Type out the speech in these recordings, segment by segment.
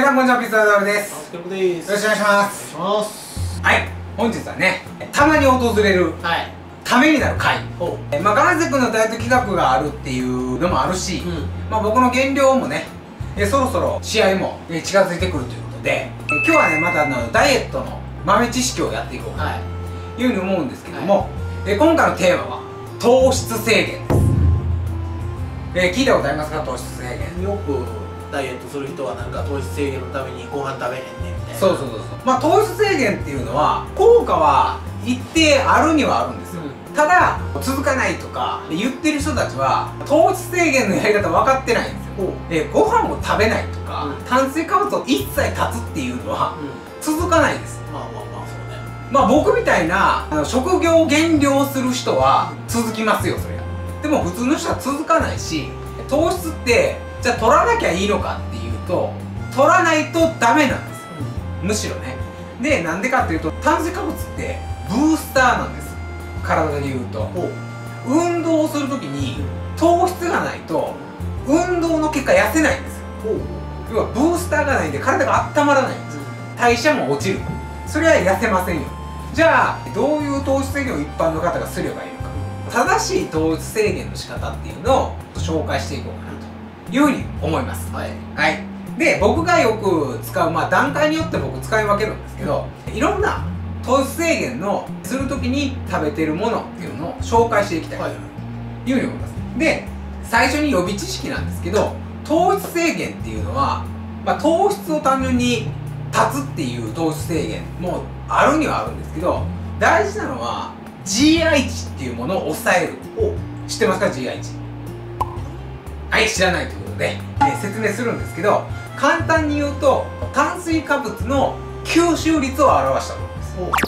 さんこんにちは、ピザダルです。 よろしくお願いします。 はい、本日はね、たまに訪れるためになる回。ガンゼ君のダイエット企画があるっていうのもあるし、僕の減量もね、そろそろ試合も近づいてくるということで、今日はね、またダイエットの豆知識をやっていこうかなというふうに思うんですけども、今回のテーマは糖質制限です。聞いたことありますか？糖質制限。 よくダイエットする人はなんか糖質制限のためにご飯食べへんねみたいな。 そう糖質制限っていうのは効果は一定あるにはあるんですよ、ただ続かないとか言ってる人たちは糖質制限のやり方分かってないんですよ。ご飯を食べないとか、炭水化物を一切断つっていうのは続かないです。そうね。僕みたいな職業減量する人は続きますよ、それは。でも普通の人は続かないし、糖質ってじゃあ取らなきゃいいのかっていうと、取らないとダメなんですよ、むしろね。で、なんでかっていうと、炭水化物ってブースターなんです、体でいうと。運動をするときに糖質がないと運動の結果痩せないんですよ。要はブースターがないんで体が温まらないんですよ、代謝も落ちる。それは痩せませんよ。じゃあどういう糖質制限を一般の方がすればいいのか、正しい糖質制限の仕方っていうのを紹介していこうかなというふうに思います。で、僕がよく使う、段階によって僕使い分けるんですけど、いろんな糖質制限のするときに食べてるものっていうのを紹介していきたいというふうに思います。で、最初に予備知識なんですけど、糖質制限っていうのは、糖質を単純に断つっていう糖質制限もあるにはあるんですけど、大事なのは GI 値っていうものを抑える。知ってますか？ GI 値。はい、知らないということで、説明するんですけど、簡単に言うと炭水化物の吸収率を表したものです。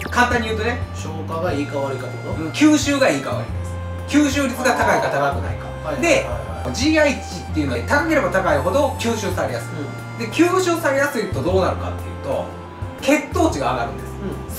簡単に言うとね、 消化がいいか悪いかってこと？ 吸収がいいか悪いです。吸収率が高いか高くないかで、 GI 値っていうのは高ければ高いほど吸収されやすい、で吸収されやすいとどうなるかっていうと、血糖値が上がるんです、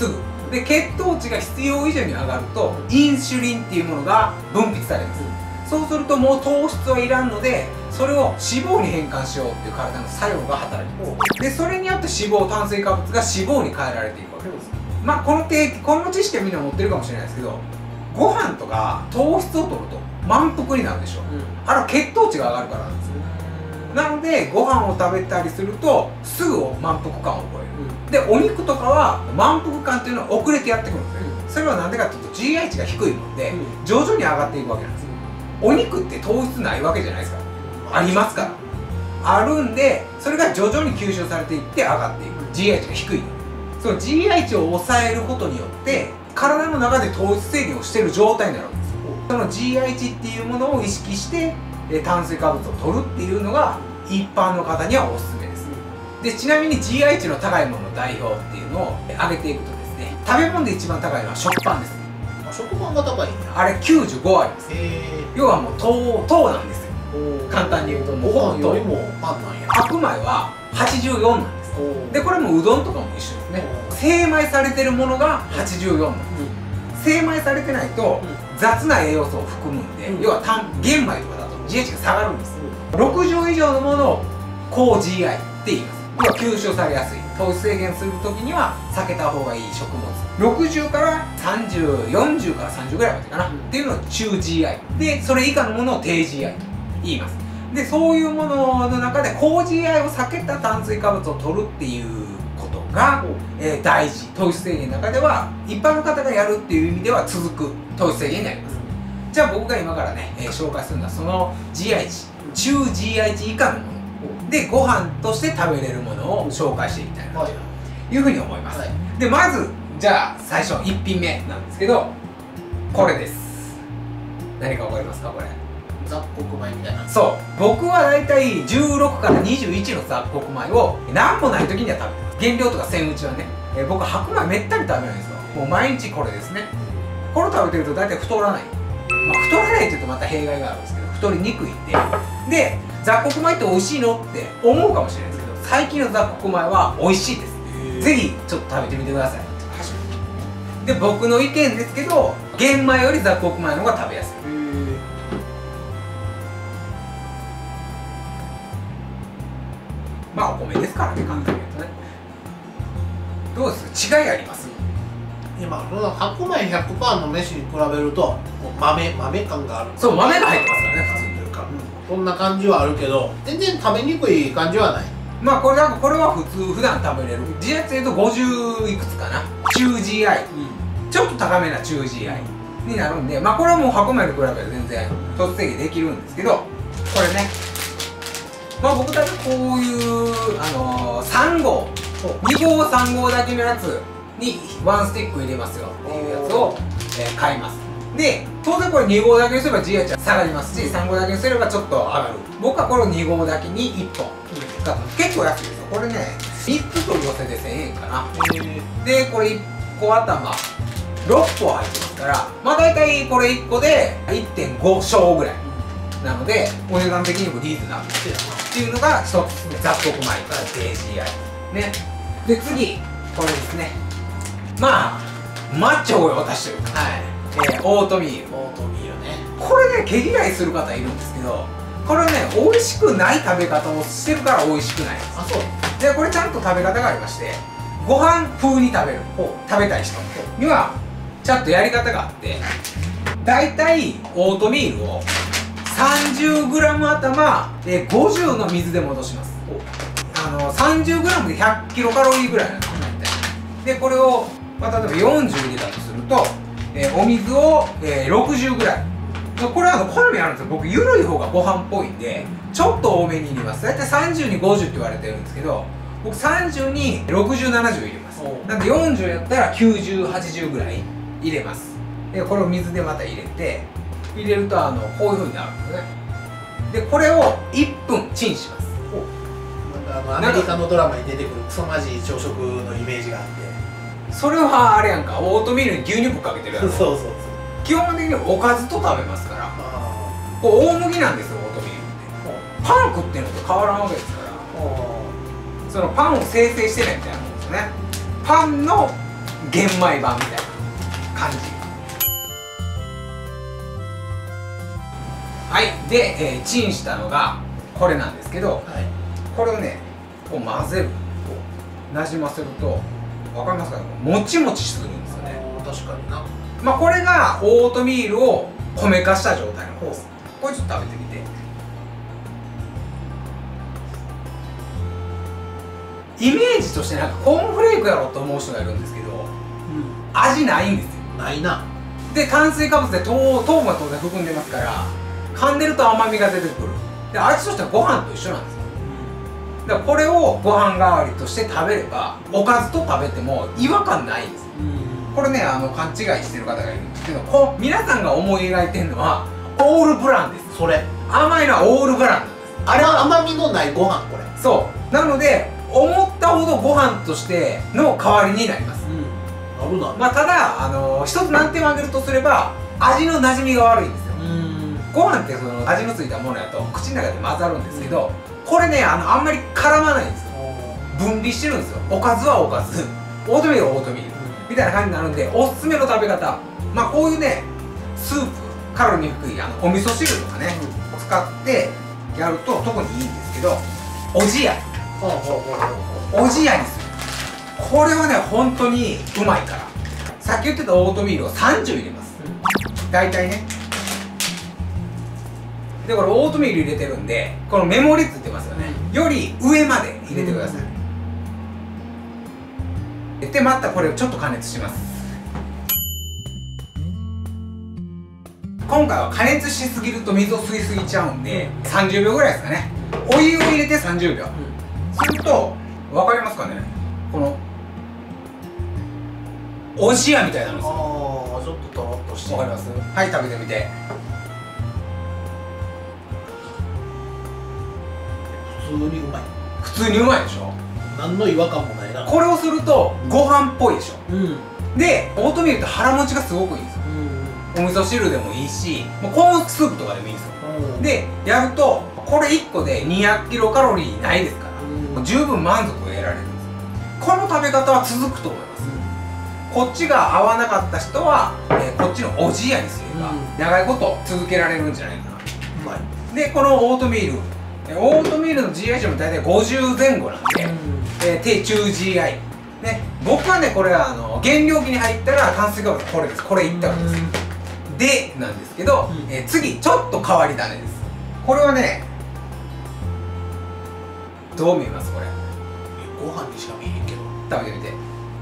すぐで。血糖値が必要以上に上がるとインシュリンっていうものが分泌されます。そうするともう糖質はいらんので、それを脂肪に変換しようっていう体の作用が働きます。で、それによって脂肪、炭水化物が脂肪に変えられていくわけです。この知識はみんな持ってるかもしれないですけど、ご飯とか糖質を取ると満腹になるでしょ、あれは血糖値が上がるからなんですよ。なのでご飯を食べたりするとすぐ満腹感を覚える、でお肉とかは満腹感っていうのは遅れてやってくるんですよ、それはなんでかっていうと GI 値が低いので、徐々に上がっていくわけなんですよ。お肉って糖質ないわけじゃないですか、ありますから。あるんで、それが徐々に吸収されていって上がっていく。 GI 値が低いので、その GI 値を抑えることによって体の中で糖質制限をしている状態になるわけですよ。その GI 値っていうものを意識して炭水化物を取るっていうのが一般の方にはおすすめです。で、ちなみに GI 値の高いものの代表っていうのを挙げていくとですね、食べ物で一番高いのは食パンです。 食パンが高いんや。 あれ95あります。要はもう糖なんですよ、簡単に言うと。もうご飯よりもパンなんや。 白米は84なんです。で、これもうどんとかも一緒ですね。精米されてるものが84なんです。精米されてないと雑な栄養素を含むんで、要は玄米とかだと GI 値が下がるんです。60以上のものを高 GI って言います。要は吸収されやすい。糖質制限するときには避けた方がいい食物。60から30、40から30ぐらいまでかな、っていうのを中 GI で、それ以下のものを低 GI と言います。で、そういうものの中で高 GI を避けた炭水化物を取るっていうことが、大事。糖質制限の中では一般の方がやるっていう意味では続く糖質制限になります。じゃあ僕が今からね、紹介するのはその GI 値、中 GI 値以下のもので、ご飯として食べれるものを紹介していきたいなというふうに思います。で、まずじゃあ最初1品目なんですけど、これです。何か分かりますか？これ雑穀米みたいな。 そう、僕はだいたい16から21の雑穀米を何もない時には食べてます。減量とかせんうちはね、僕は白米めったに食べないんですよ。もう毎日これですね。これを食べてると大体太らない。太らないって言うとまた弊害があるんですけど、太りにくいんで。で、雑穀米って美味しいのって思うかもしれないですけど、最近の雑穀米は美味しいです。ぜひちょっと食べてみてください。で、僕の意見ですけど、玄米より雑穀米の方が食べやすい。お米米ですからね、簡単に言うとね。どうですか、違いあります？ 今その白米 100% の飯に比べるとこう豆感がある。 そう、豆が入ってますからね、普通に。 そんな感じはあるけど全然食べにくい感じはない。 まあこれは普段食べれる GI っていうと50いくつかな、中 GI、ちょっと高めな中 GI になるんで、まあこれはもう白米に比べたら全然糖質制限できるんですけど、これね、まあ僕たちこういう3合2合3合だけのやつに1スティック入れますよっていうやつを、買います。で、当然これ2合だけにすれば GI 値は下がりますし、3合だけにすればちょっと上がる。僕はこれを2合だけに1本使ってます。結構安いですよ。これね、3つ取り寄せで1000円かな。で、これ1個頭6個入ってますから、まあ大体これ1個で 1.5 升ぐらいなので、お値段的にもリーズナブルっていうのが一つ、雑穀米から JGI ね。で、次これですね。まあマッチョを足してるから、オートミール。 ね。 これね、毛嫌いする方いるんですけど、これね、美味しくない食べ方をしてるから美味しくないんです。 あ、そう。 で、これちゃんと食べ方がありまして、ご飯風に食べたい人にはちゃんとやり方があって、だいたいオートミールを 30g 頭で50の水で戻します。30g で100キロカロリーぐらいなんですよ、大体。で、これを、まあ、例えば40入れたとすると、お水を、60ぐらい。これは好みあるんですよ。僕緩い方がご飯っぽいんでちょっと多めに入れます。大体30に50って言われてるんですけど、僕30に6070入れます。なんで40やったら9080ぐらい入れます。でこれを水でまた入れるとこういう風になるんですね。でこれを1分チンします。 アメリカのドラマに出てくるクソマジ朝食のイメージがあって、 それはあれやんか、オートミールに牛乳ぶっかけてるやつ。 そう基本的におかずと食べますから、こう大麦なんですよ、オートミールって。パン食ってるのと変わらんわけですから、そのパンを生成してないみたいなもんですよね。パンの玄米版みたいな感じ。はい。で、チンしたのがこれなんですけど、これをね、こう混ぜる、こうなじませると、わかりますかね、もちもちするんですよね。 確かにな。 まあこれがオートミールを米化した状態の方です。これちょっと食べてみて。イメージとしてなんかコーンフレークやろと思う人がいるんですけど、味ないんですよ。 ないな。 で炭水化物で糖分が当然含んでますから、噛んでると甘みが出てくる。で味としてはご飯と一緒なんですよ。だからこれをご飯代わりとして食べれば、おかずと食べても違和感ないんですよ。これね、勘違いしてる方がいるんですけど、皆さんが思い描いてるのはオールブランです。 それ甘いのはオールブランなんです。 あれは甘みのないご飯。これそうなので、思ったほどご飯としての代わりになります。 あるな。 まあただ一つ難点を挙げるとすれば、味の馴染みが悪いんですよ。ご飯ってその味のついたものやと口の中で混ざるんですけど、これね、あんまり絡まないんですよ。分離してるんですよ。おかずはおかず、オートミールはオートミールみたいな感じになるんで、おすすめの食べ方、まあこういうね、スープ、カロリー低いお味噌汁とかね、使ってやると特にいいんですけど、おじやおじやにする。これはね、本当にうまいから。さっき言ってたオートミールを30入れます、大体ね。でこれオートミール入れてるんで、このメモリって言ってますよね、より上まで入れてください。でまたこれをちょっと加熱します。今回は加熱しすぎると水を吸いすぎちゃうんで、30秒ぐらいですかね。お湯を入れて30秒、すると分かりますかね、このおじやみたいになるんですよ。 ちょっととろっとして。 分かります？はい、食べてみて。 普通にうまい。 普通にうまいでしょ。 何の違和感もないな。 これをするとご飯っぽいでしょ。でオートミールって腹持ちがすごくいいんですよ。お味噌汁でもいいし、もうコーンスープとかでもいいんですよ。でやるとこれ1個で200キロカロリーないですから、十分満足を得られるんですよ。この食べ方は続くと思います。こっちが合わなかった人は、こっちのおじやにすれば長いこと続けられるんじゃないかな。でこのオートミールオートミールの GI 値も大体50前後なんで、低中 GI ね、僕はねこれは減量期に入ったら炭水化物これです。これいったわけです。でなんですけど、次ちょっと変わり種です。これはねどう見えます？これご飯にしか見えへんけど食べてみて。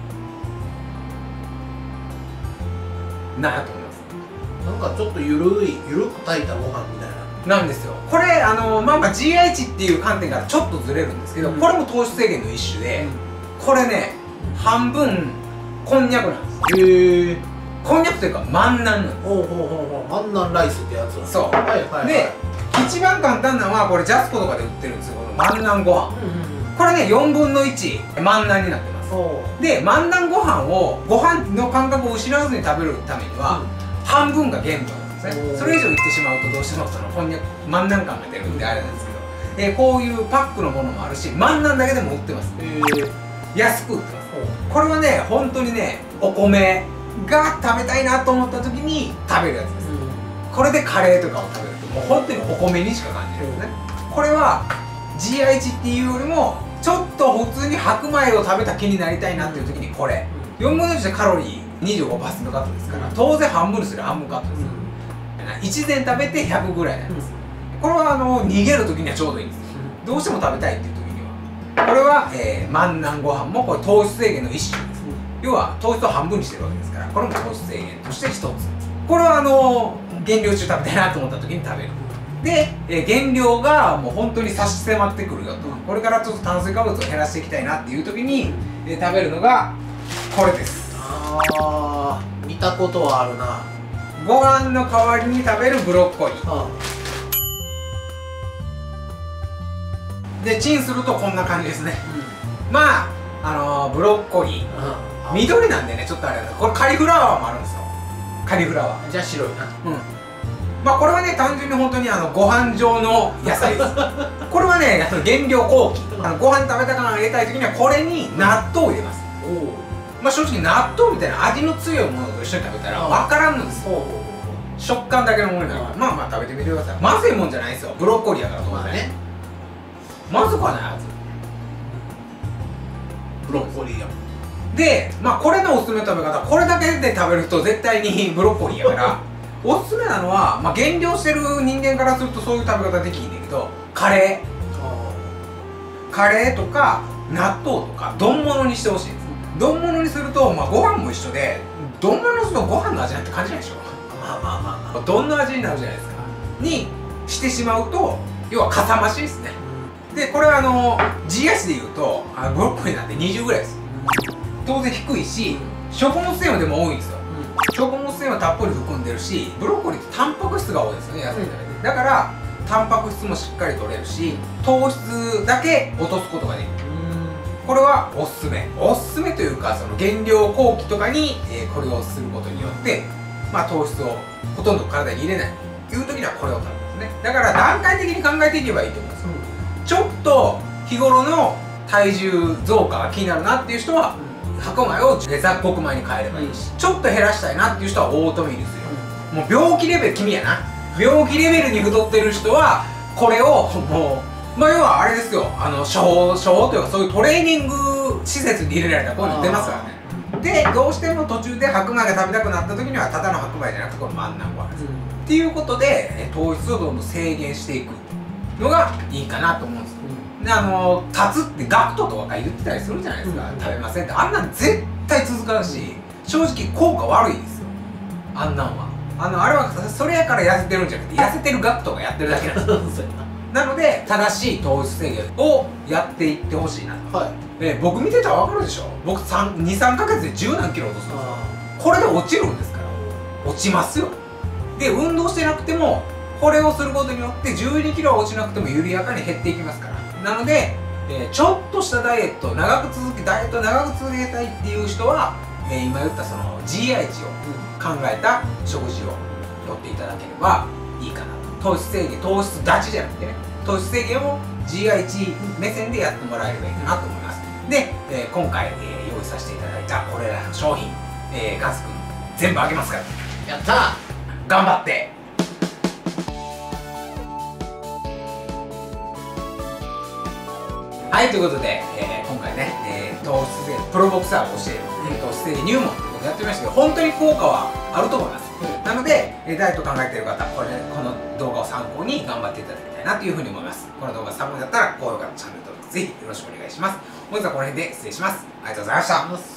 何やと思います？ なんかちょっとゆるく炊いたご飯みたいななんですよ。これGI 値っていう観点からちょっとずれるんですけど、これも糖質制限の一種で、これね半分こんにゃくなんです。 へえ。 こんにゃくというか万南なんです。 ほうほうほうほう、万南ライスってやつ。 そう。で一番簡単なのはこれジャスコとかで売ってるんですよ。この万南ご飯。これね4分の1万南になってます。で万南ご飯をご飯の感覚を失わずに食べるためには、半分が限度なんですね。それ以上いってしまうとどうしてもそのこんにゃく万南感が出るんであれなんですけど、こういうパックのものもあるし万南だけでも売ってます。安く売ってます。これはね本当にねお米が食べたいなと思った時に食べるやつです。これでカレーとかを食べるともう本当にお米にしか感じるんですね。これは GI 値っていうよりもちょっと普通に白米を食べた気になりたいなっていう時にこれ4分の1でカロリー 25% カットですから当然半分にする半分カットですよ。1膳食べて100ぐらいなんです。これは逃げる時にはちょうどいいんです。どうしても食べたいっていう時にはこれは万南ご飯もこれ糖質制限の一種です。要は糖質を半分にしてるわけですからこれも糖質制限として一つ。これは減量中食べたいなと思った時に食べる。で、減量がもう本当に差し迫ってくるよと、これからちょっと炭水化物を減らしていきたいなっていう時に、食べるのがこれです。 あー、見たことはあるな。 ご飯の代わりに食べるブロッコリーでチンするとこんな感じですね。まあブロッコリー緑なんでねちょっとあれだけど、これカリフラワーもあるんですよ。カリフラワーじゃあ白いな。 まあこれはね単純に本当にご飯状の野菜ですこれはね減量後期ご飯食べた感を入れたい時にはこれに納豆を入れます。まあ正直納豆みたいな味の強いものと一緒に食べたら分からんのですよ。食感だけのものになるから、まあまあ食べてみてください。まずいもんじゃないですよ。ブロッコリーやから当然ねまずくはないはず。 ブロッコリーやもんで、まあこれのおすすめの食べ方、これだけで食べる人絶対にブロッコリーやからおすすめなのは、まあ減量してる人間からするとそういう食べ方できひんねんけど、カレーとか納豆とか丼物にしてほしいんです。丼物にすると、まあご飯も一緒で丼物にするとご飯の味なんて感じないでしょ。 まあまあまあまあ丼の味になるじゃないですか。にしてしまうと要はかさ増しですね。でこれはGI 値でいうとブロッコリーなんて20ぐらいです。当然低いし食物繊維でも多いんですよ。食物繊維はたっぷり含んでるしブロッコリーってタンパク質が多いですよね、野菜食べて。だからタンパク質もしっかり取れるし糖質だけ落とすことができる。これはおすすめ。おすすめというかその減量後期とかに、これをすることによってまあ糖質をほとんど体に入れないという時にはこれを食べますね。だから段階的に考えていけばいいと思います。ちょっと日頃の体重増加が気になるなっていう人は白米を雑穀米に変えればいいし、ちょっと減らしたいなっていう人はオートミールするよ。もう病気レベル、君やな病気レベルに太ってる人はこれをもうまあ要はあれですよ、処方というかそういうトレーニング施設に入れられたらこういうの出ますからね。でどうしても途中で白米が食べたくなった時にはただの白米じゃなくてこの万南ご飯です、っていうことで糖質をどんどん制限していくのがいいかなと思うんですよ。で立つってガクトとか言ってたりするじゃないですか、食べませんって。あんなん絶対続かんし正直効果悪いですよ、あんなんは。あれはそれやから痩せてるんじゃなくて痩せてるガクトがやってるだけなんですよなので正しい糖質制限をやっていってほしいなと、僕見てたら分かるでしょ。僕23ヶ月で10何キロ落とすんですよ。これで落ちるんですから。落ちますよ。で運動してなくてもこれをすることによって12キロは落ちなくても緩やかに減っていきますから。なので、ちょっとしたダイエット長く続けたいっていう人は、今言ったその GI 値を考えた食事をとっていただければいいかなと。糖質制限、糖質立ちじゃなくてね、糖質制限を GI 値目線でやってもらえればいいかなと思います。で、今回、用意させていただいたこれらの商品、ガス君全部あげますから。 やったー、 頑張って。 はい、ということで、今回ね、糖質制限プロボクサーが教える糖質制限入門ということでやってみましたけど、本当に効果はあると思います。なので、ダイエット考えている方、この動画を参考に頑張っていただきたいなというふうに思います。この動画参考になったら高評価とチャンネル登録ぜひよろしくお願いします。本日はこの辺で失礼します。ありがとうございました。